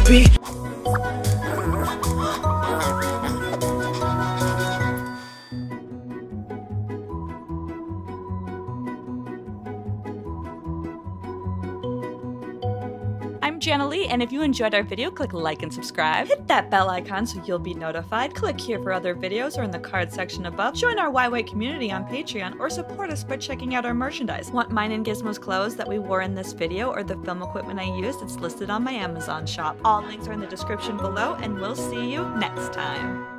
be. I'm Jahnnalee, and if you enjoyed our video, click like and subscribe. Hit that bell icon so you'll be notified. Click here for other videos or in the card section above. Join our YY community on Patreon or support us by checking out our merchandise. Want mine and Gizmo's clothes that we wore in this video or the film equipment I used? It's listed on my Amazon shop. All links are in the description below, and we'll see you next time.